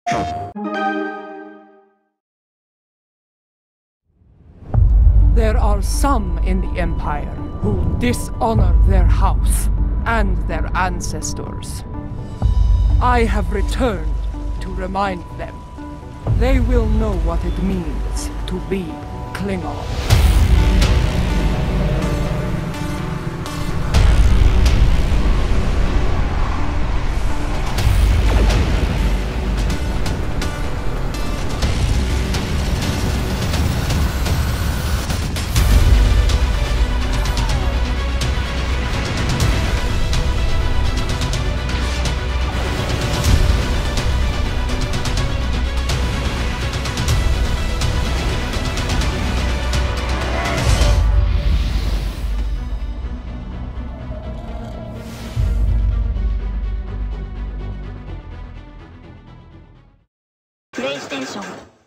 There are some in the Empire who dishonor their house and their ancestors. I have returned to remind them. They will know what it means to be Klingon. PlayStation